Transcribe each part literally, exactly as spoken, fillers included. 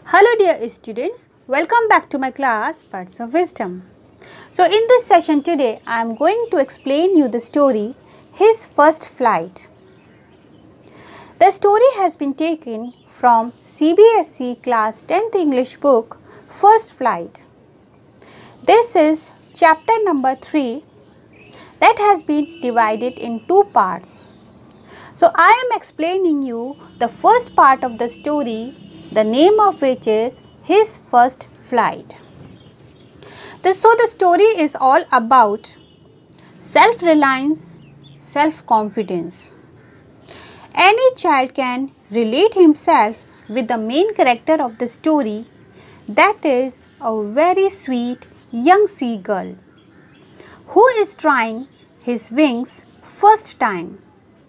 Hello dear students, welcome back to my class Parts of Wisdom. So in this session today I am going to explain you the story His First Flight. The story has been taken from C B S E class tenth English book First Flight. This is chapter number three that has been divided in two parts. So I am explaining you the first part of the story, the name of which is His First Flight. The, so the story is all about self-reliance, self-confidence. Any child can relate himself with the main character of the story, that is a very sweet young seagull who is trying his wings first time.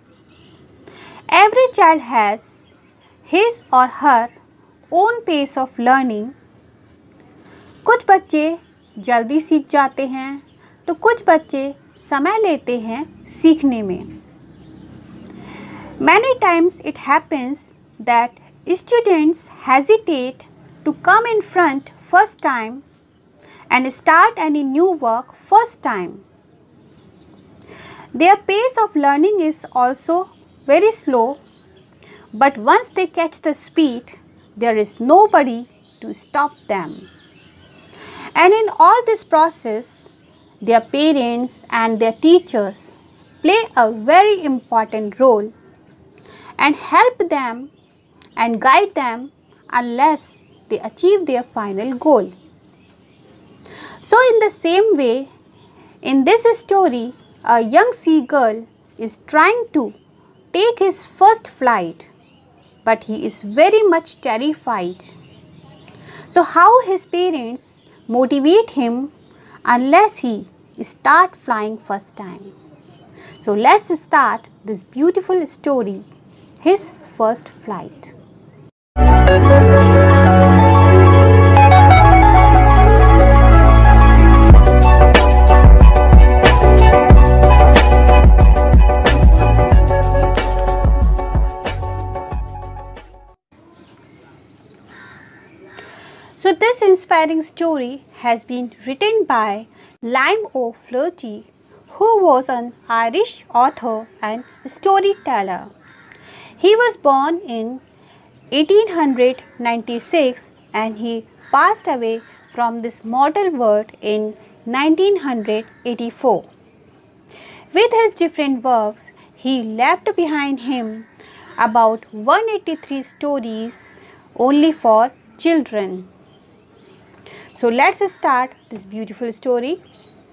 Every child has his or her own pace of learning. कुछ बच्चे जल्दी सीख जाते हैं तो कुछ बच्चे समय लेते हैं सीखने में. Many times it happens that students hesitate to come in front first time and start any new work first time. Their pace of learning is also very slow, but once they catch the speed, there is nobody to stop them. And in all this process, their parents and their teachers play a very important role and help them and guide them unless they achieve their final goal. So in the same way, in this story, a young seagull is trying to take his first flight, but he is very much terrified. So how his parents motivate him unless he start flying first time? So let's start this beautiful story, His First Flight. So this inspiring story has been written by Liam O'Flaherty, who was an Irish author and storyteller. He was born in eighteen ninety-six and he passed away from this mortal world in nineteen eighty-four. With his different works, he left behind him about one hundred eighty-three stories only for children. So let's start this beautiful story.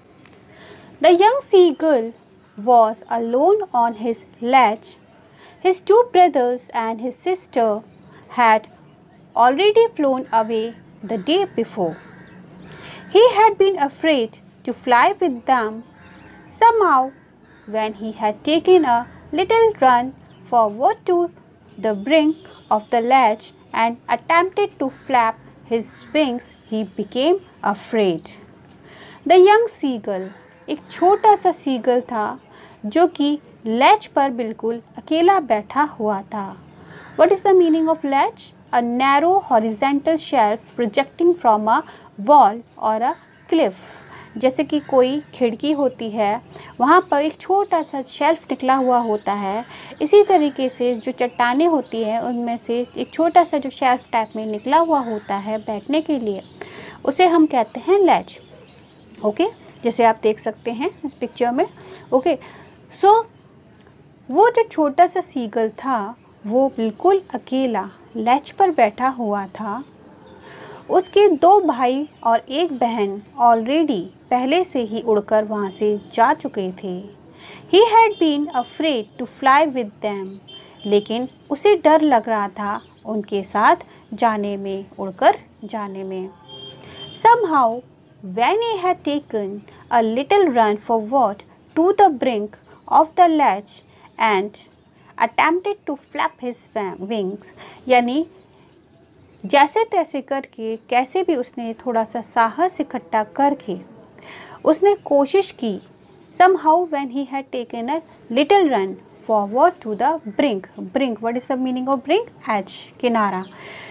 The young seagull was alone on his ledge. His two brothers and his sister had already flown away the day before. He had been afraid to fly with them. Somehow, when he had taken a little run forward to the brink of the ledge and attempted to flap his wings, he became afraid. The young seagull, एक छोटा सा seagull था जो कि लेज पर बिल्कुल अकेला बैठा हुआ था. What is the meaning of ledge? A narrow horizontal shelf projecting from a wall or a cliff. जैसे कि कोई खिड़की होती है, वहाँ पर एक छोटा सा शेल्फ निकला हुआ होता है. इसी तरीके से जो चट्टानें होती हैं उनमें से एक छोटा सा जो शेल्फ टाइप में निकला हुआ होता है बैठने के लिए, उसे हम कहते हैं लेज. ओके, जैसे आप देख सकते हैं इस पिक्चर में. ओके, सो वो जो छोटा सा सीगल था वो बिल्कुल अकेला लेज पर बैठा हुआ था. उसके दो भाई और एक बहन ऑलरेडी पहले से ही उड़कर वहाँ से जा चुके थे. He had been afraid to fly with them, लेकिन उसे डर लग रहा था उनके साथ जाने में, उड़कर जाने में. Somehow, when he had taken a little run forward to the brink of the ledge and attempted to flap his wings, यानी जैसे तैसे करके कैसे भी उसने थोड़ा सा साहस इकट्ठा करके उसने कोशिश की. Somehow when he had taken a little run forward to the brink. Brink, what is the meaning of brink? Edge, किनारा.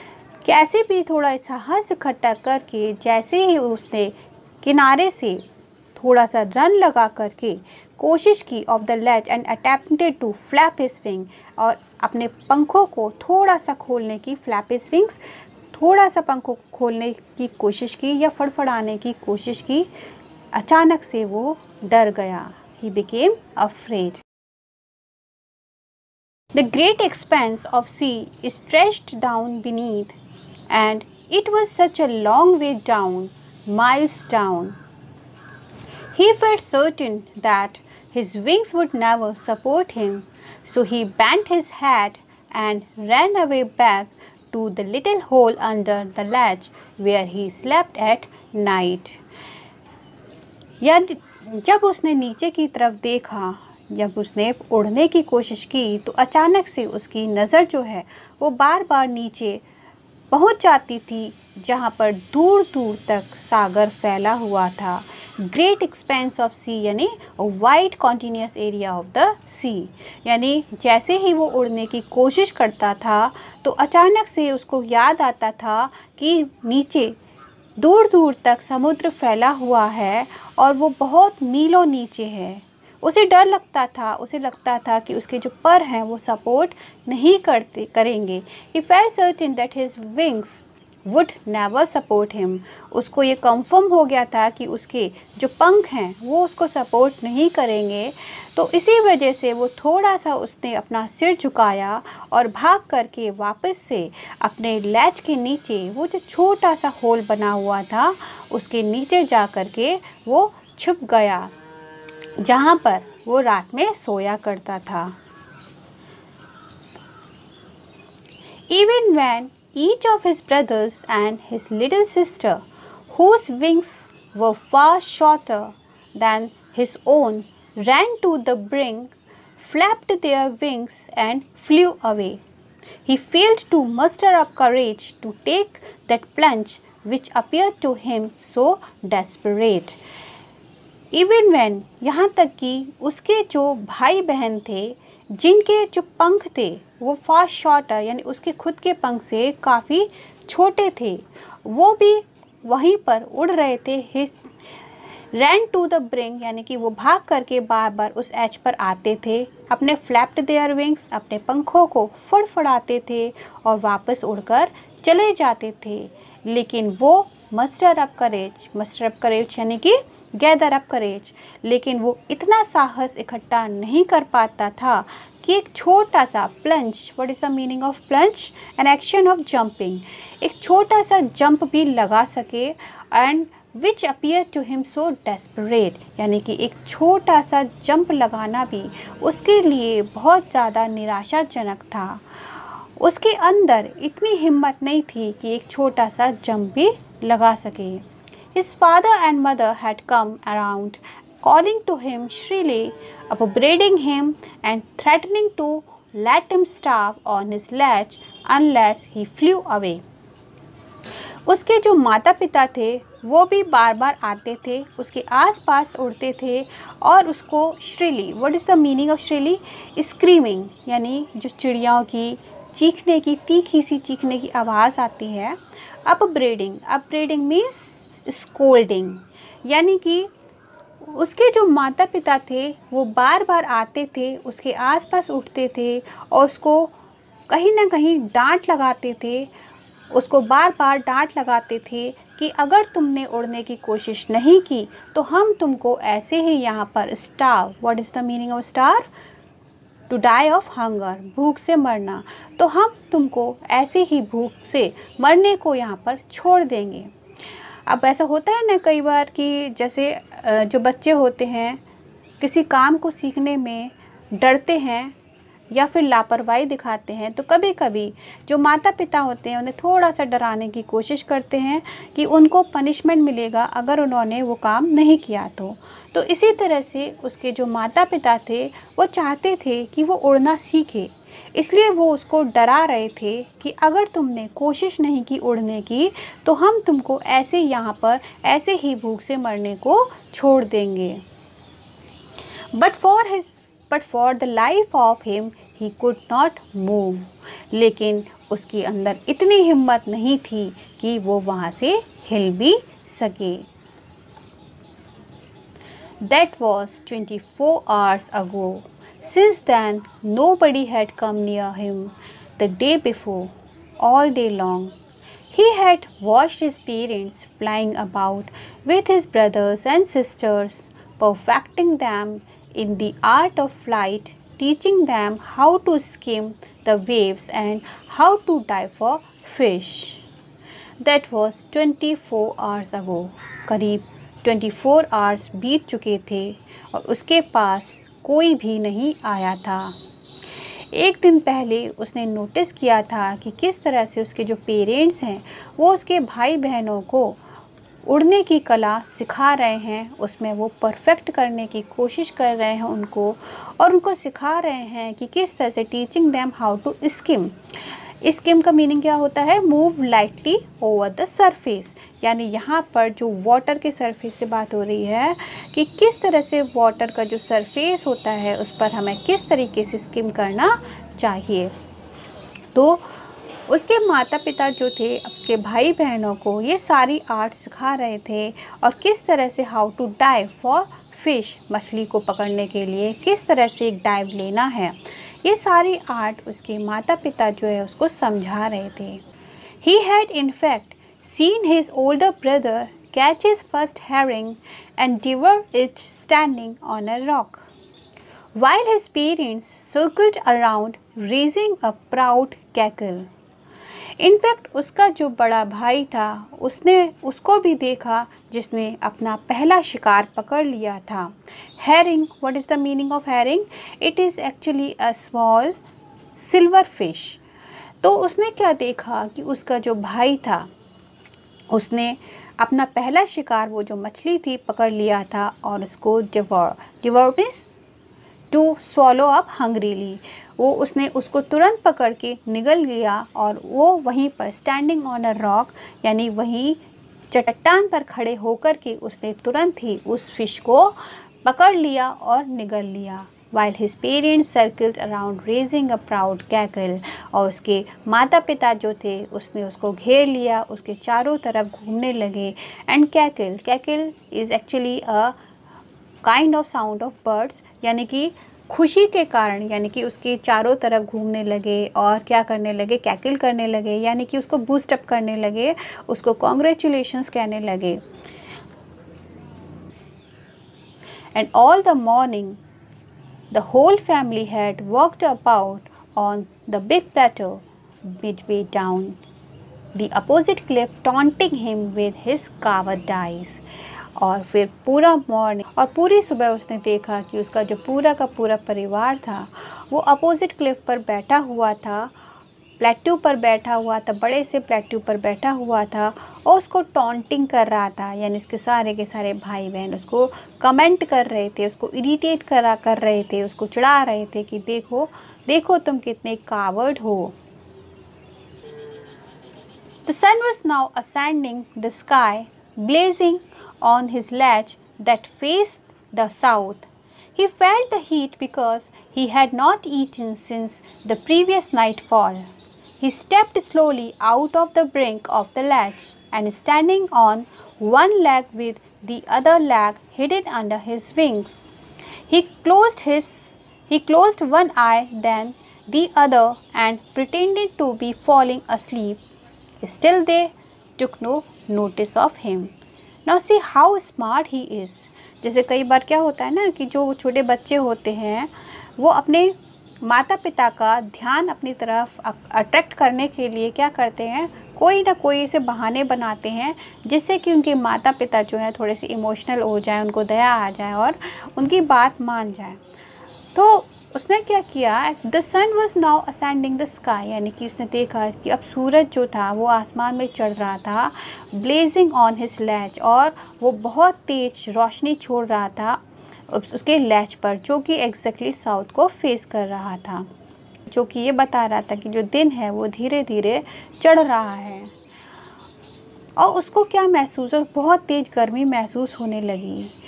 कैसे भी थोड़ा साहस इकट्ठा करके जैसे ही उसने किनारे से थोड़ा सा रन लगा करके कोशिश की of the ledge and attempted to flap his wing, और अपने पंखों को थोड़ा सा खोलने की, फ्लैप हिज विंग्स, थोड़ा सा पंखों को खोलने की कोशिश की या फड़फड़ाने की कोशिश की, अचानक से वो डर गया। He became afraid. The great expanse of sea stretched down beneath, and it was such a long way down, miles down. He felt certain that his wings would never support him, so he bent his head and ran away back to the little hole under the ledge where he slept at night. यानी जब उसने नीचे की तरफ देखा, जब उसने उड़ने की कोशिश की, तो अचानक से उसकी नज़र जो है वो बार बार नीचे पहुंच जाती थी, जहां पर दूर दूर तक सागर फैला हुआ था। ग्रेट एक्सपेंस ऑफ सी यानी wide continuous area of the sea, यानी जैसे ही वो उड़ने की कोशिश करता था तो अचानक से उसको याद आता था कि नीचे दूर दूर तक समुद्र फैला हुआ है और वो बहुत मीलों नीचे है। उसे डर लगता था, उसे लगता था कि उसके जो पर हैं वो सपोर्ट नहीं करते करेंगे। He felt certain that his wings would never support him. उसको ये कंफर्म हो गया था कि उसके जो पंख हैं वो उसको सपोर्ट नहीं करेंगे। तो इसी वजह से वो थोड़ा सा उसने अपना सिर झुकाया और भाग करके वापस से अपने लैच के नीचे, वो जो छोटा सा होल बना हुआ था उसके नीचे जा कर के वो छुप गया, जहाँ पर वो रात में सोया करता था। Even when each of his brothers and his little sister, whose wings were far shorter than his own, ran to the brink, flapped their wings and flew away, he failed to muster up courage to take that plunge which appeared to him so desperate. Even when, यहाँ तक कि उसके जो भाई बहन थे जिनके जो पंख थे वो फास्ट शॉर्टर यानी उसके खुद के पंख से काफ़ी छोटे थे, वो भी वहीं पर उड़ रहे थे। His ran to the brink यानी कि वो भाग करके बार बार उस एज पर आते थे, अपने फ्लैप्ड देयर विंग्स, अपने पंखों को फड़फड़ाते थे और वापस उड़कर चले जाते थे। लेकिन वो muster up courage, muster up courage यानी कि गैदर अप करेज, लेकिन वो इतना साहस इकट्ठा नहीं कर पाता था कि एक छोटा सा plunge, what is the meaning of plunge? An action of jumping, एक छोटा सा जंप भी लगा सके, and which appear to him so desperate, यानी कि एक छोटा सा जंप लगाना भी उसके लिए बहुत ज़्यादा निराशाजनक था। उसके अंदर इतनी हिम्मत नहीं थी कि एक छोटा सा जंप भी लगा सके। His father and mother had come around, calling to him shrilly, upbraiding him and threatening to let him starve on his ledge unless he flew away. उसके जो माता पिता थे वो भी बार बार आते थे, उसके आसपास उड़ते थे और उसको shrilly, what is the meaning of shrilly? Screaming, यानी जो चिड़ियाओं की चीखने की, तीखी सी चीखने की आवाज़ आती है। अपब्रेडिंग, अपब्रेडिंग मीन्स स्कोल्डिंग, यानी कि उसके जो माता पिता थे वो बार बार आते थे, उसके आसपास उठते थे और उसको कहीं ना कहीं डांट लगाते थे, उसको बार बार डांट लगाते थे कि अगर तुमने उड़ने की कोशिश नहीं की तो हम तुमको ऐसे ही यहाँ पर starve, what is the meaning of starve? To die of hunger, भूख से मरना, तो हम तुमको ऐसे ही भूख से मरने को यहाँ पर छोड़ देंगे। अब ऐसा होता है ना कई बार कि जैसे जो बच्चे होते हैं किसी काम को सीखने में डरते हैं या फिर लापरवाही दिखाते हैं, तो कभी कभी जो माता पिता होते हैं उन्हें थोड़ा सा डराने की कोशिश करते हैं कि उनको पनिशमेंट मिलेगा अगर उन्होंने वो काम नहीं किया तो। तो इसी तरह से उसके जो माता पिता थे वो चाहते थे कि वो उड़ना सीखे, इसलिए वो उसको डरा रहे थे कि अगर तुमने कोशिश नहीं की उड़ने की तो हम तुमको ऐसे यहाँ पर ऐसे ही भूख से मरने को छोड़ देंगे। But for his but for the life of him he could not move. लेकिन उसके अंदर इतनी हिम्मत नहीं थी कि वो वहाँ से हिल भी सके. That was twenty-four hours ago. Since then, nobody had come near him the day before, all day long. He had watched his parents flying about with his brothers and sisters, perfecting them in the art of flight, teaching them how to skim the waves and how to dive for fish. That was twenty-four hours ago. करीब चौबीस hours बीत चुके थे और उसके पास कोई भी नहीं आया था. एक दिन पहले उसने नोटिस किया था कि किस तरह से उसके जो पेरेंट्स हैं वो उसके भाई बहनों को उड़ने की कला सिखा रहे हैं, उसमें वो परफेक्ट करने की कोशिश कर रहे हैं उनको, और उनको सिखा रहे हैं कि किस तरह से teaching them how to skim. Skim का मीनिंग क्या होता है? Move lightly over the surface. यानी यहाँ पर जो वाटर के सरफेस से बात हो रही है कि किस तरह से वाटर का जो सरफेस होता है उस पर हमें किस तरीके से स्किम करना चाहिए. तो उसके माता पिता जो थे उसके भाई बहनों को ये सारी आर्ट सिखा रहे थे, और किस तरह से how to dive for fish, मछली को पकड़ने के लिए किस तरह से एक डाइव लेना है, ये सारी आर्ट उसके माता पिता जो है उसको समझा रहे थे. He had in fact seen his older brother catch his first herring and devour it standing on a rock, while his parents circled around raising a proud cackle. In fact उसका जो बड़ा भाई था उसने उसको भी देखा जिसने अपना पहला शिकार पकड़ लिया था. Herring, what is the meaning of herring? It is actually a small silver fish. तो उसने क्या देखा कि उसका जो भाई था उसने अपना पहला शिकार, वो जो मछली थी, पकड़ लिया था और उसको devour devour means to swallow up hungrily. वो उसने उसको तुरंत पकड़ के निगल गया और वो वहीं पर स्टैंडिंग ऑन अ रॉक, यानी वहीं चट्टान पर खड़े होकर के उसने तुरंत ही उस फिश को पकड़ लिया और निगल लिया. While his parents circled around raising a proud cackle. और उसके माता पिता जो थे उसने उसको घेर लिया, उसके चारों तरफ घूमने लगे. And cackle cackle is actually a kind of sound of birds, यानी कि खुशी के कारण, यानी कि उसके चारों तरफ घूमने लगे और क्या करने लगे? कैकल करने लगे, यानी कि उसको बूस्ट अप करने लगे, उसको कॉन्ग्रेचुलेशंस कहने लगे. And all the morning the whole family had walked about on the big plateau midway down the opposite cliff, taunting him with his cowardice. और फिर पूरा मॉर्निंग और पूरी सुबह उसने देखा कि उसका जो पूरा का पूरा परिवार था वो अपोजिट क्लिफ पर बैठा हुआ था, प्लेट्यू पर बैठा हुआ था, बड़े से प्लेट्यू पर बैठा हुआ था और उसको टॉन्टिंग कर रहा था. यानी उसके सारे के सारे भाई बहन उसको कमेंट कर रहे थे, उसको इरिटेट करा कर रहे थे, उसको चिढ़ा रहे थे कि देखो देखो तुम कितने कावर्ड हो. The sun was now ascending the sky, blazing on his ledge that faced the south. He felt the heat because he had not eaten since the previous nightfall. He stepped slowly out of the brink of the ledge and standing on one leg with the other leg hidden under his wings, he closed his he closed one eye, then the other, and pretended to be falling asleep. Still they took no notice of him. Now see how smart he is. जैसे कई बार क्या होता है ना कि जो छोटे बच्चे होते हैं वो अपने माता पिता का ध्यान अपनी तरफ अट्रैक्ट करने के लिए क्या करते हैं, कोई ना कोई ऐसे बहाने बनाते हैं जिससे कि उनके माता पिता जो है थोड़े से इमोशनल हो जाए, उनको दया आ जाए और उनकी बात मान जाए. तो उसने क्या किया, the sun was now ascending the sky, यानी कि उसने देखा कि अब सूरज जो था वो आसमान में चढ़ रहा था, ब्लेजिंग ऑन हिज लैच, और वो बहुत तेज रोशनी छोड़ रहा था उसके लैच पर, जो कि एग्जैक्टली साउथ को फेस कर रहा था, जो कि ये बता रहा था कि जो दिन है वो धीरे धीरे चढ़ रहा है. और उसको क्या महसूस हो, बहुत तेज़ गर्मी महसूस होने लगी.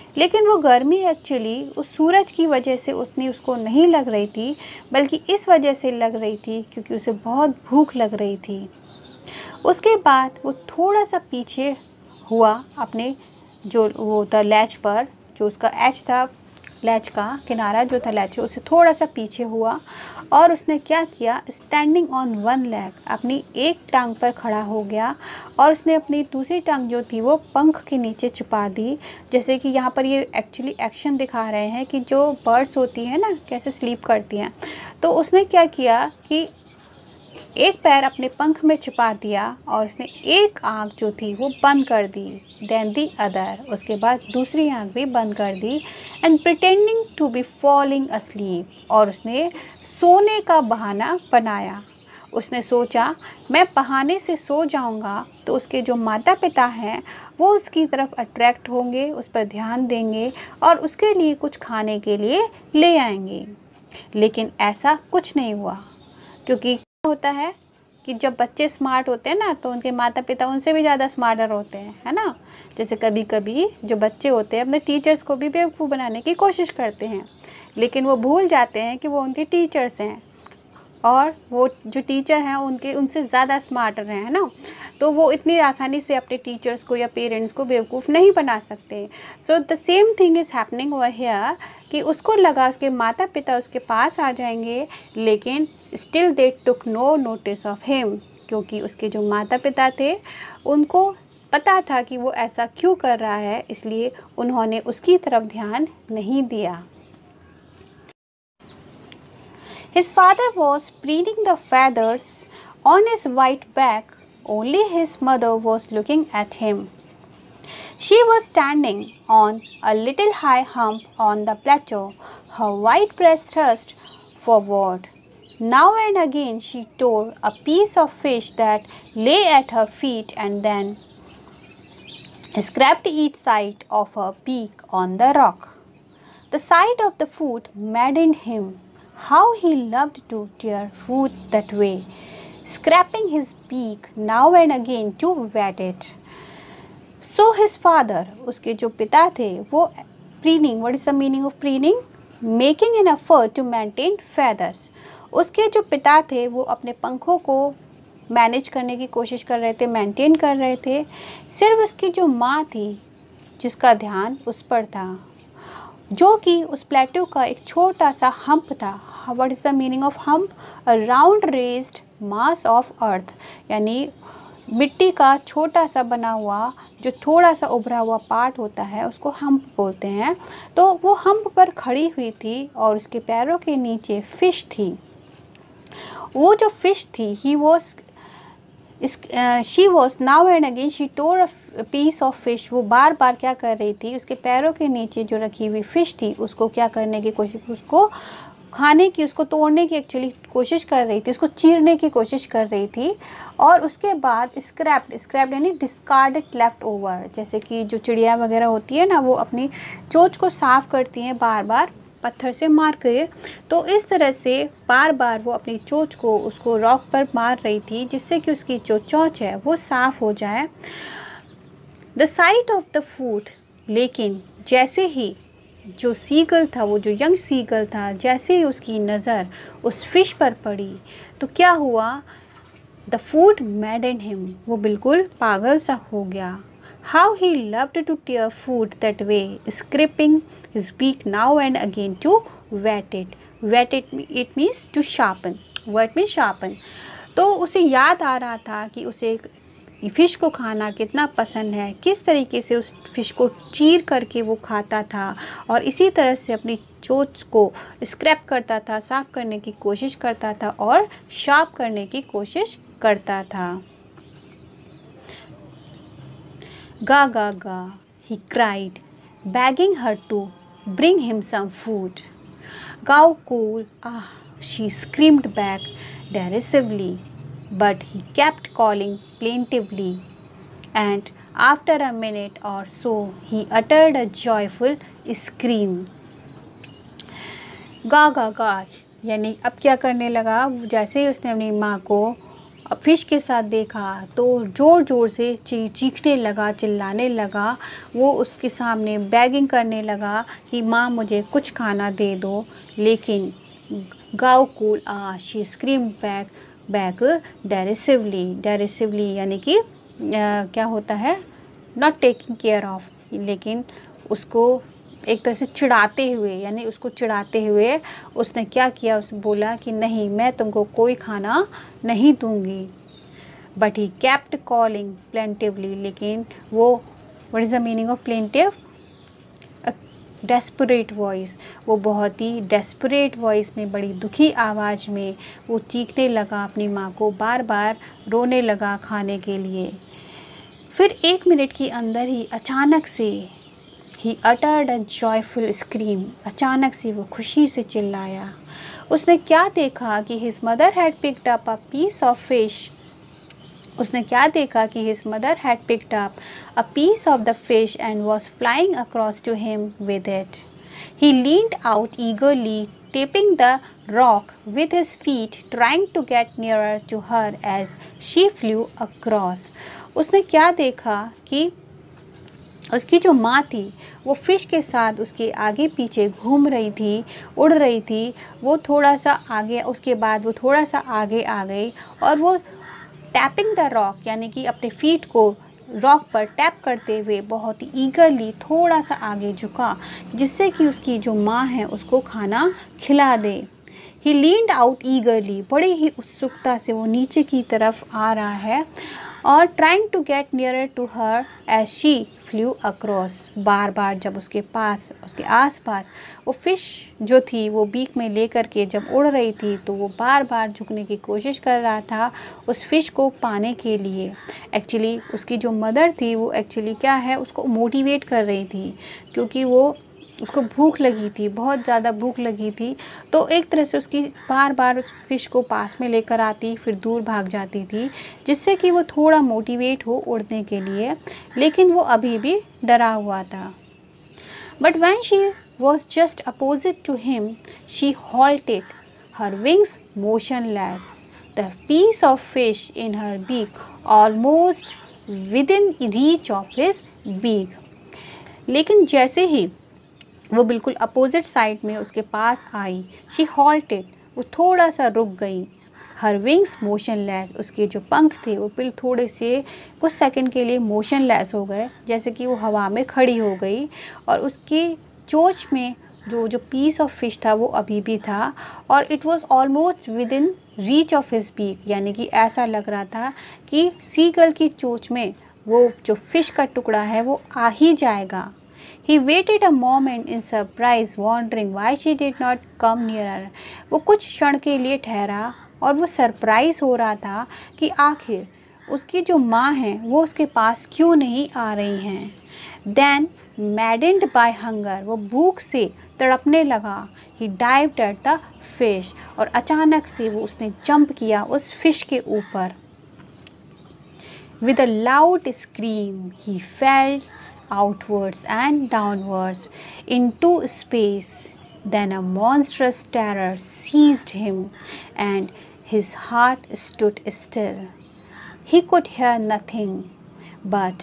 लेकिन वो गर्मी एक्चुअली उस सूरज की वजह से उतनी उसको नहीं लग रही थी, बल्कि इस वजह से लग रही थी क्योंकि उसे बहुत भूख लग रही थी। उसके बाद वो थोड़ा सा पीछे हुआ अपने जो वो था लैच पर, जो उसका एज था, लैच का किनारा जो था लैच, उससे थोड़ा सा पीछे हुआ और उसने क्या किया, स्टैंडिंग ऑन वन लेग, अपनी एक टांग पर खड़ा हो गया और उसने अपनी दूसरी टांग जो थी वो पंख के नीचे छुपा दी। जैसे कि यहाँ पर ये एक्चुअली एक्शन दिखा रहे हैं कि जो बर्ड्स होती हैं ना कैसे स्लीप करती हैं, तो उसने क्या किया कि एक पैर अपने पंख में छुपा दिया और उसने एक आँख जो थी वो बंद कर दी, देन दी अदर, उसके बाद दूसरी आँख भी बंद कर दी, and pretending to be falling asleep, और उसने सोने का बहाना बनाया। उसने सोचा मैं बहाने से सो जाऊंगा तो उसके जो माता पिता हैं वो उसकी तरफ अट्रैक्ट होंगे, उस पर ध्यान देंगे और उसके लिए कुछ खाने के लिए ले आएंगे। लेकिन ऐसा कुछ नहीं हुआ, क्योंकि होता है कि जब बच्चे स्मार्ट होते हैं ना तो उनके माता पिता उनसे भी ज़्यादा स्मार्टर होते हैं, है ना। जैसे कभी कभी जो बच्चे होते हैं अपने टीचर्स को भी बेवकूफ़ बनाने की कोशिश करते हैं, लेकिन वो भूल जाते हैं कि वो उनके टीचर्स हैं और वो जो टीचर हैं उनके उनसे ज़्यादा स्मार्टर हैं, है ना। तो वो इतनी आसानी से अपने टीचर्स को या पेरेंट्स को बेवकूफ़ नहीं बना सकते। So the same thing is happening over here कि उसको लगा उसके माता पिता उसके पास आ जाएंगे, लेकिन still they took no notice of him, क्योंकि उसके जो माता पिता थे उनको पता था कि वो ऐसा क्यों कर रहा है, इसलिए उन्होंने उसकी तरफ ध्यान नहीं दिया। His father was preening the feathers on his white back. Only his mother was looking at him. She was standing on a little high hump on the plateau, her white breast thrust forward. Now and again she tore a piece of fish that lay at her feet and then scraped each side of her beak on the rock. The sight of the food maddened him. How he loved to tear food that way, scraping his beak now and again to wet it. So his father, उसके जो पिता थे वो preening, what is the meaning of preening? Making an effort to maintain feathers. उसके जो पिता थे वो अपने पंखों को मैनेज करने की कोशिश कर रहे थे, मेंटेन कर रहे थे। सिर्फ उसकी जो माँ थी जिसका ध्यान उस पर था, जो कि उस प्लेट्यू का एक छोटा सा हम्प था। What is the meaning of hump? A round raised mass of earth, यानी मिट्टी का छोटा सा बना हुआ जो थोड़ा सा उभरा हुआ पार्ट होता है उसको हम्प बोलते हैं। तो वो हम्प पर खड़ी हुई थी और उसके पैरों के नीचे फ़िश थी। वो जो फ़िश थी he was she was now and again she tore a piece of fish. वो बार बार क्या कर रही थी, उसके पैरों के नीचे जो रखी हुई फ़िश थी उसको क्या करने की कोशिश, उसको खाने की, उसको तोड़ने की एक्चुअली कोशिश कर रही थी, उसको चीरने की कोशिश कर रही थी। और उसके बाद स्क्रैप्ड, स्क्रैप्ड यानी डिस्कार्डेड लेफ़्ट ओवर, जैसे कि जो चिड़िया वगैरह होती है ना वो अपनी चोंच को साफ़ करती हैं बार बार पत्थर से मार के, तो इस तरह से बार बार वो अपनी चोंच को उसको रॉक पर मार रही थी जिससे कि उसकी जो चोंच है वो साफ़ हो जाए। The sight of the food, लेकिन जैसे ही जो सीगल था, वो जो यंग सीगल था, जैसे ही उसकी नज़र उस फिश पर पड़ी तो क्या हुआ, द फूड मैडेंड हिम, वो बिल्कुल पागल सा हो गया। How he loved to tear food that way, scraping his beak now and again to wet it. Wet it, it means to sharpen. What means sharpen? तो उसे याद आ रहा था कि उसे फ़िश को खाना कितना पसंद है, किस तरीके से उस फ़िश को चीर करके वो खाता था और इसी तरह से अपनी चोंच को स्क्रैप करता था, साफ़ करने की कोशिश करता था और शार्प करने की कोशिश करता था। Ga ga ga, he cried, begging her to bring him some food. Gao cool, ah, she screamed back derisively, but he kept calling plaintively, and after a minute or so he uttered a joyful scream. Ga ga ga, यानी अब क्या करने लगा, जैसे ही उसने अपनी माँ को अब फिश के साथ देखा तो ज़ोर ज़ोर से ची चीखने लगा, चिल्लाने लगा। वो उसके सामने बेगिंग करने लगा कि माँ मुझे कुछ खाना दे दो। लेकिन गाओ कूल आ she scream back back derisively derisively यानी कि क्या होता है, नॉट टेकिंग केयर ऑफ, लेकिन उसको एक तरह से चिढ़ाते हुए, यानी उसको चिढ़ाते हुए उसने क्या किया, उस बोला कि नहीं मैं तुमको कोई खाना नहीं दूंगी। But he kept calling plaintively, लेकिन वो, what is the meaning of plaintive? Desperate voice, वो बहुत ही डेस्परेट वॉइस में, बड़ी दुखी आवाज़ में वो चीखने लगा, अपनी माँ को बार बार रोने लगा खाने के लिए। फिर एक मिनट के अंदर ही अचानक से ही अटर्ड अ जॉयफुल स्क्रीम, अचानक से वो खुशी से चिल्लाया। उसने क्या देखा कि his mother had picked up a piece of fish उसने क्या देखा कि his mother had picked up a piece of the fish and was flying across to him with it. He leaned out eagerly, tapping the rock with his feet, trying to get nearer to her as she flew across. उसने क्या देखा कि उसकी जो माँ थी वो fish के साथ उसके आगे पीछे घूम रही थी, उड़ रही थी। वो थोड़ा सा आगे, उसके बाद वो थोड़ा सा आगे आ गई और वो टैपिंग द रॉक यानी कि अपने फीट को रॉक पर टैप करते हुए बहुत ही ईगरली थोड़ा सा आगे झुका, जिससे कि उसकी जो माँ है उसको खाना खिला दे। ही लीन्ड आउट ईगरली, बड़ी ही उत्सुकता से वो नीचे की तरफ आ रहा है और trying to get nearer to her as she flew across. बार बार जब उसके पास, उसके आसपास वो फ़िश जो थी वो बीक में लेकर के जब उड़ रही थी, तो वो बार बार झुकने की कोशिश कर रहा था उस फ़िश को पाने के लिए। एक्चुअली उसकी जो मदर थी वो एक्चुअली क्या है, उसको मोटिवेट कर रही थी, क्योंकि वो उसको भूख लगी थी, बहुत ज़्यादा भूख लगी थी। तो एक तरह से उसकी बार बार उस फिश को पास में लेकर आती, फिर दूर भाग जाती थी, जिससे कि वो थोड़ा मोटिवेट हो उड़ने के लिए, लेकिन वो अभी भी डरा हुआ था। But when she was just opposite to him she halted, her wings motionless, the piece of fish in her beak almost within reach of his beak. लेकिन जैसे ही वो बिल्कुल अपोजिट साइड में उसके पास आई, शी halted, वो थोड़ा सा रुक गई। हर विंग्स मोशनलेस, उसके जो पंख थे वो फिर थोड़े से कुछ सेकंड के लिए मोशनलेस हो गए, जैसे कि वो हवा में खड़ी हो गई। और उसकी चोंच में जो जो पीस ऑफ फिश था वो अभी भी था, और it was almost within reach of his beak, यानी कि ऐसा लग रहा था कि सीगल की चोंच में वो जो फिश का टुकड़ा है वो आ ही जाएगा। He waited a moment in surprise, wondering why she did not come nearer. वो कुछ क्षण के लिए ठहरा और वो सरप्राइज हो रहा था कि आखिर उसकी जो माँ है वो उसके पास क्यों नहीं आ रही हैं। Then, maddened by hunger, वो भूख से तड़पने लगा। He dived at the fish, और अचानक से वो उसने जंप किया उस फिश के ऊपर। With a loud scream, he fell outwards and downwards into space. Then a monstrous terror seized him and his heart stood still. He could hear nothing, but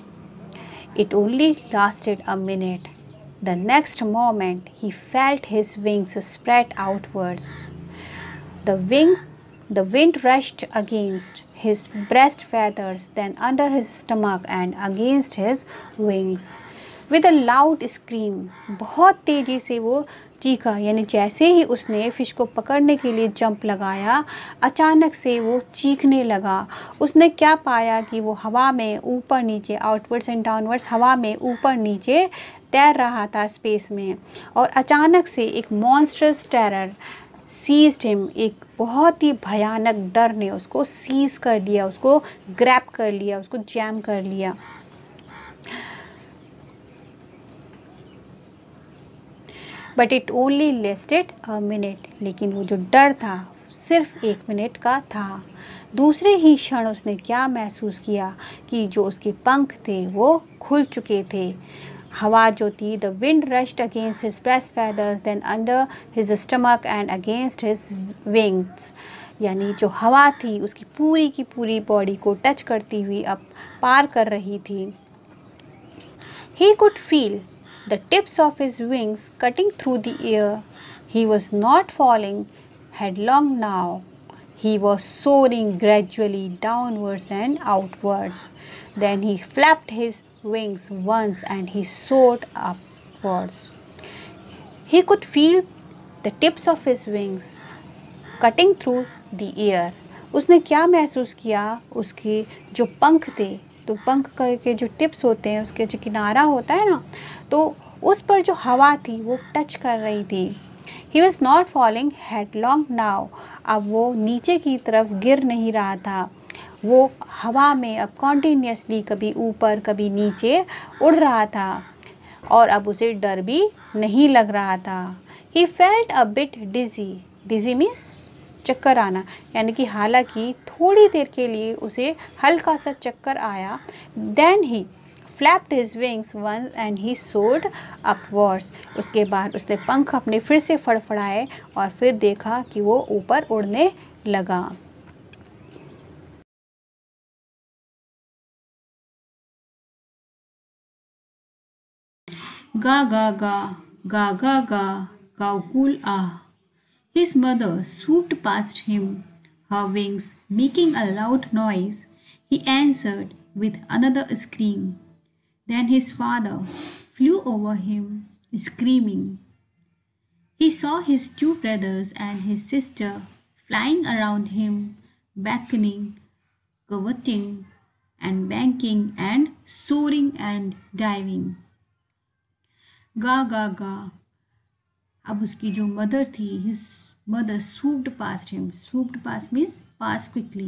it only lasted a minute. The next moment he felt his wings spread outwards. The wings The wind rushed against his breast feathers, then under his stomach and against his wings. With a loud scream, बहुत तेज़ी से वो चीखा, यानी जैसे ही उसने fish को पकड़ने के लिए जंप लगाया, अचानक से वो चीखने लगा। उसने क्या पाया कि वो हवा में ऊपर नीचे, आउटवर्ड्स एंड डाउनवर्ड्स, हवा में ऊपर नीचे तैर रहा था स्पेस में, और अचानक से एक मॉन्स्टरस टेरर सीज्ड हिम, एक बहुत ही भयानक डर ने उसको सीज कर लिया, उसको ग्रैब कर लिया, उसको जैम कर लिया। But it only lasted a minute, लेकिन वो जो डर था सिर्फ एक मिनट का था। दूसरे ही क्षण उसने क्या महसूस किया कि जो उसके पंख थे वो खुल चुके थे। हवा जो थी, the wind rushed against his breast feathers, then under his stomach and against his wings. यानी जो हवा थी उसकी पूरी की पूरी बॉडी को टच करती हुई अब पार कर रही थी। He could feel the tips of his wings cutting through the air. He was not falling headlong now. He was soaring gradually downwards and outwards. Then he flapped his wings once and he soared upwards. He could feel the tips of his wings cutting through the air. उसने क्या महसूस किया? उसके जो पंख थे, तो पंख के जो टिप्स होते हैं, उसके जो किनारा होता है ना, तो उस पर जो हवा थी वो टच कर रही थी। He was not falling headlong now. अब वो नीचे की तरफ गिर नहीं रहा था, वो हवा में अब कॉन्टीन्यूसली कभी ऊपर कभी नीचे उड़ रहा था और अब उसे डर भी नहीं लग रहा था। He felt a bit dizzy. Dizzy means चक्कर आना, यानी कि हालांकि थोड़ी देर के लिए उसे हल्का सा चक्कर आया। Then he flapped his wings once and he soared upwards. उसके बाद उसने पंख अपने फिर से फड़फड़ाए और फिर देखा कि वो ऊपर उड़ने लगा। गा गा गा गा गा गा गाउकुल आ। His mother swooped past him, her wings making a loud noise. He answered with another scream. Then his father flew over him, screaming. He saw his two brothers and his sister flying around him, beckoning, curveting, and banking and soaring and diving. Ga ga ga. अब उसकी जो mother थी, his mother swooped past him. Swooped past means pass quickly.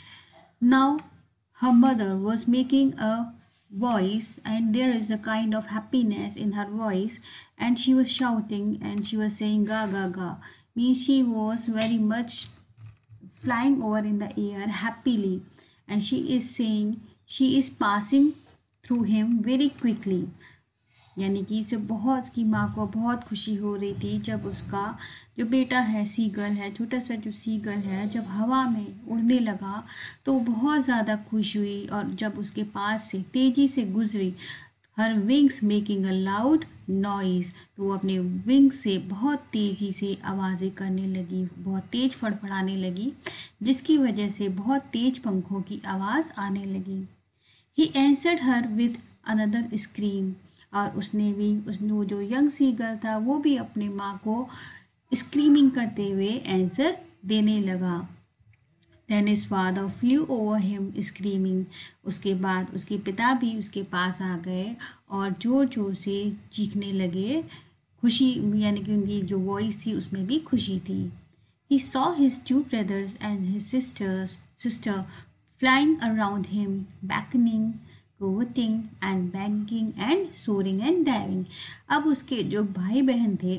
Now her mother was making a voice and there is a kind of happiness in her voice, and she was shouting and she was saying ga ga ga, means she was very much flying over in the air happily, and she is saying she is passing through him very quickly. यानी कि इसे बहुत उसकी माँ को बहुत खुशी हो रही थी जब उसका जो बेटा है, सीगल है, छोटा सा जो सीगल है, जब हवा में उड़ने लगा तो बहुत ज़्यादा खुश हुई और जब उसके पास से तेज़ी से गुजरी, her wings making a loud noise, तो वो अपने विंग्स से बहुत तेज़ी से आवाज़ें करने लगी, बहुत तेज़ फड़फड़ाने लगी, जिसकी वजह से बहुत तेज़ पंखों की आवाज़ आने लगी। He answered her with another scream, और उसने भी उसने वो जो यंग सीगल था वो भी अपने माँ को स्क्रीमिंग करते हुए आंसर देने लगा। Then his father flew over him screaming. उसके बाद उसके पिता भी उसके पास आ गए और ज़ोर ज़ोर से चीखने लगे, खुशी यानी कि उनकी जो वॉइस थी उसमें भी खुशी थी। He saw his two brothers and his sisters sister flying around him, beckoning, curveting and banking and soaring and diving. अब उसके जो भाई बहन थे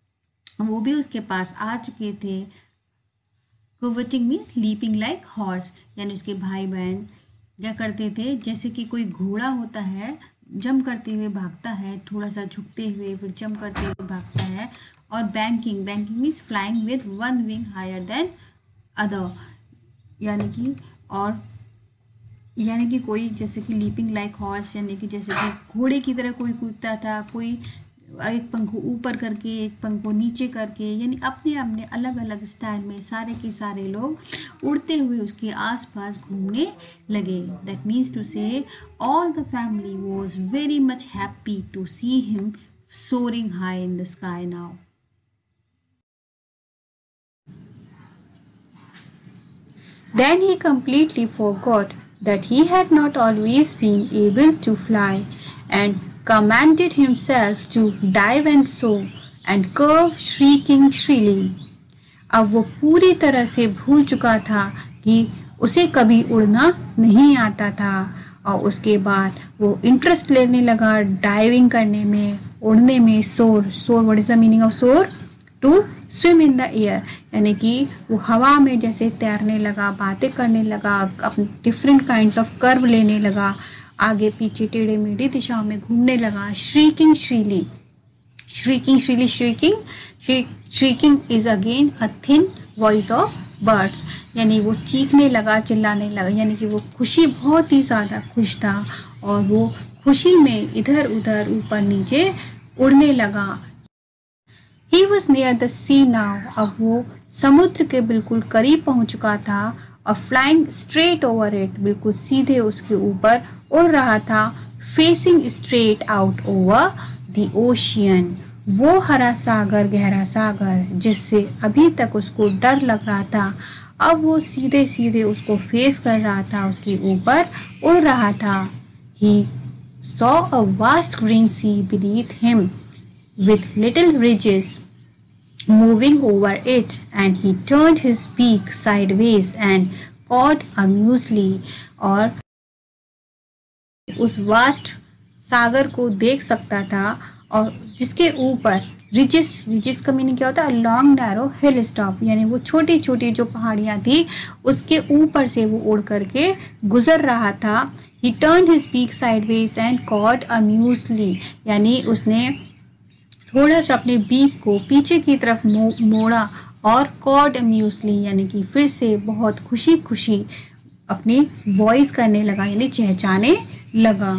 वो भी उसके पास आ चुके थे। curveting means leaping like horse, यानी उसके भाई बहन क्या करते थे, जैसे कि कोई घोड़ा होता है, जंप करते हुए भागता है, थोड़ा सा झुकते हुए फिर जंप करते हुए भागता है। और banking banking means flying with one wing higher than other, यानी कि और यानी कि कोई जैसे कि लीपिंग लाइक हॉर्स, यानी कि जैसे कि घोड़े की तरह कोई कूदता था, कोई एक पंख को ऊपर करके एक पंख को नीचे करके, यानी अपने अपने अलग अलग स्टाइल में सारे के सारे लोग उड़ते हुए उसके आसपास घूमने लगे। That means to say all the family was very much happy to see him soaring high in the sky now. Then he completely forgot that he had not always been able to fly, and commanded himself to dive and soar and curve, shrieking shrilly. अब वो पूरी तरह से भूल चुका था कि उसे कभी उड़ना नहीं आता था, और उसके बाद वो इंटरेस्ट लेने लगा डाइविंग करने में, उड़ने में। Soar soar what is the meaning of soar? To swim in the air, यानी कि वो हवा में जैसे तैरने लगा, बातें करने लगा, अपने डिफरेंट काइंड्स ऑफ कर्व लेने लगा, आगे पीछे टेढ़े मेढ़े दिशाओं में घूमने लगा। Shrieking shrilly, shrieking shrilly shrieking shrieking is again a thin voice of birds, यानी वो चीखने लगा, चिल्लाने लगा, यानी कि वो खुशी, बहुत ही ज़्यादा खुश था और वो खुशी में इधर उधर ऊपर नीचे उड़ने लगा। He was near the sea now, अब वो समुद्र के बिल्कुल करीब पहुंच चुका था और flying straight over it, बिल्कुल सीधे उसके ऊपर उड़ रहा था, facing straight out over the ocean, वो हरा सागर, गहरा सागर जिससे अभी तक उसको डर लग रहा था, अब वो सीधे सीधे उसको फेस कर रहा था, उसके ऊपर उड़ रहा था। He saw a vast green sea beneath him with little ridges moving over it, and he turned his beak sideways and cawed amusedly, और उस वास्ट सागर को देख सकता था और जिसके ऊपर रिजिस, रिजिस का मीनिंग क्या होता है? लॉन्ग नैरो हिल स्टॉप, यानी वो छोटी छोटी जो पहाड़ियाँ थी उसके ऊपर से वो उड़ करके गुजर रहा था। He turned his beak sideways and cawed amusedly, यानी उसने थोड़ा सा अपने बीक को पीछे की तरफ मो, मोड़ा और cawed amusedly, यानी कि फिर से बहुत खुशी खुशी अपनी वॉइस करने लगा, यानी चहचहाने लगा।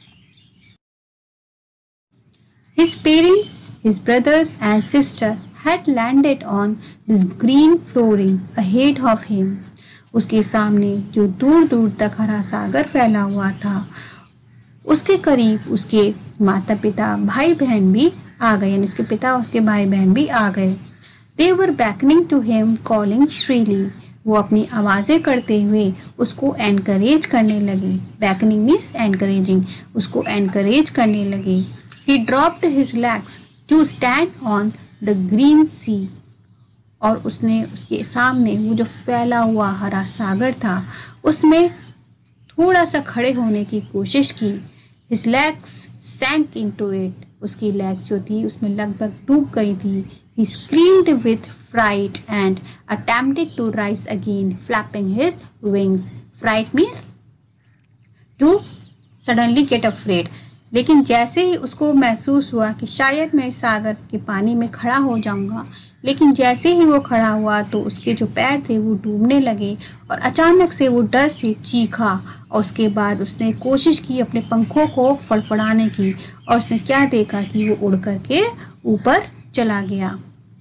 His parents, his brothers and sister had landed on this green flooring ahead of him. उसके सामने जो दूर दूर तक हरा सागर फैला हुआ था, उसके करीब उसके माता पिता, भाई बहन भी आ गए, यानी उसके पिता, उसके भाई बहन भी आ गए। They were beckoning to him, calling shrilly. वो अपनी आवाज़ें करते हुए उसको एनकरेज करने लगे। Beckoning means encouraging, उसको एनकरेज करने लगे। He dropped his legs to stand on the green sea. और उसने उसके सामने वो जो फैला हुआ हरा सागर था उसमें थोड़ा सा खड़े होने की कोशिश की। His legs sank into it. उसकी लेग्स जो थी उसमें लगभग डूब गई थी। He screamed with fright and attempted to rise again, flapping his wings. Fright means to suddenly get afraid. लेकिन जैसे ही उसको महसूस हुआ कि शायद मैं इस सागर के पानी में खड़ा हो जाऊंगा, लेकिन जैसे ही वो खड़ा हुआ तो उसके जो पैर थे वो डूबने लगे और अचानक से वो डर से चीखा और उसके बाद उसने कोशिश की अपने पंखों को फड़फड़ाने की और उसने क्या देखा कि वो उड़ करके ऊपर चला गया।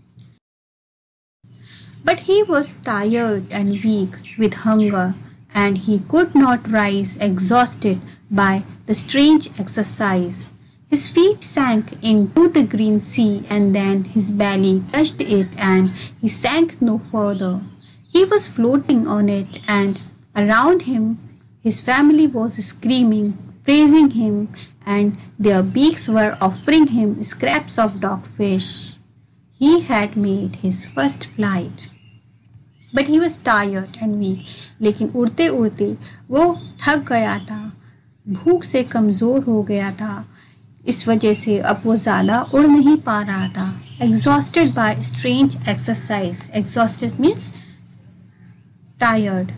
But he was tired and weak with hunger, and he could not rise, exhausted by the strange exercise. His feet sank into the green sea, and then his belly touched it, and he sank no further. He was floating on it, and around him his family was screaming, praising him, and their beaks were offering him scraps of dogfish. He had made his first flight. But he was tired and weak. लेकिन उड़ते उड़ते वो थक गया था, भूख से कमज़ोर हो गया था, इस वजह से अब वो ज़्यादा उड़ नहीं पा रहा था। Exhausted by strange exercise. Exhausted means tired.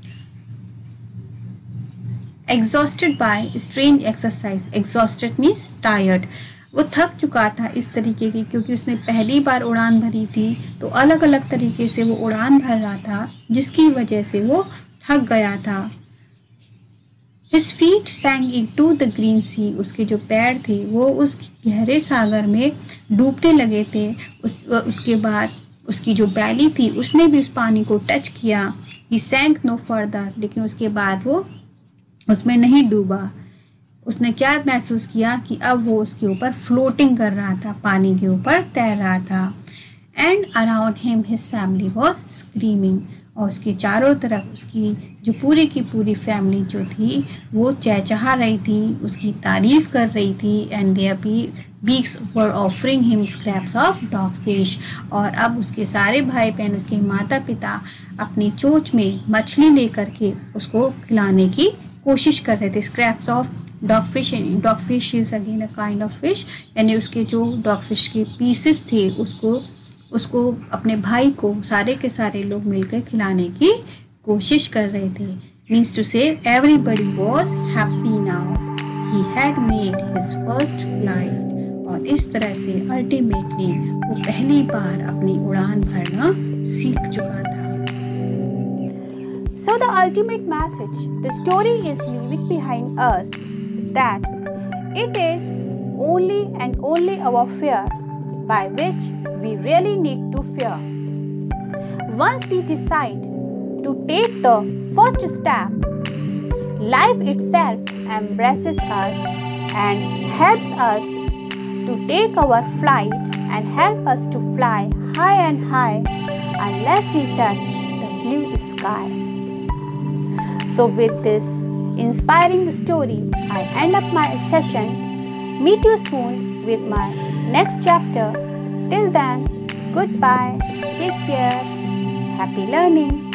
Exhausted by strange exercise. Exhausted means tired. वो थक चुका था इस तरीके की, क्योंकि उसने पहली बार उड़ान भरी थी तो अलग अलग तरीके से वो उड़ान भर रहा था, जिसकी वजह से वो थक गया था। His feet sank into the green sea. उसके जो पैर थे वो उस गहरे सागर में डूबने लगे थे। उस उसके बाद उसकी जो बैली थी उसने भी उस पानी को टच किया। He sank no further. लेकिन उसके बाद वो उसमें नहीं डूबा। उसने क्या महसूस किया कि अब वो उसके ऊपर फ्लोटिंग कर रहा था, पानी के ऊपर तैर रहा था। And around him his family was screaming. और उसके चारों तरफ उसकी जो पूरी की पूरी फैमिली जो थी वो चहचहा रही थी, उसकी तारीफ़ कर रही थी. And there be beaks were offering him scraps of dog fish. और अब उसके सारे भाई बहन, उसके माता पिता अपनी चोंच में मछली लेकर के उसको खिलाने की कोशिश कर रहे थे. Scraps of dog fish. Dog fish is again a kind of fish, यानी उसके जो डॉग फिश के पीसेस थे उसको उसको अपने भाई को सारे के सारे लोग मिलकर खिलाने की कोशिश कर रहे थे. Means to say everybody was happy now. He had made his first flight. और इस तरह से अल्टीमेटली वो पहली बार अपनी उड़ान भरना सीख चुका था. So the ultimate message the story is leaving behind us that it is only and only our fear by which we really need to fear. Once we decide to take the first step, life itself embraces us and helps us to take our flight and help us to fly high and high unless we touch the blue sky. So with this inspiring story, I end up my session. Meet you soon with my next chapter. Till then, goodbye, take care, happy learning.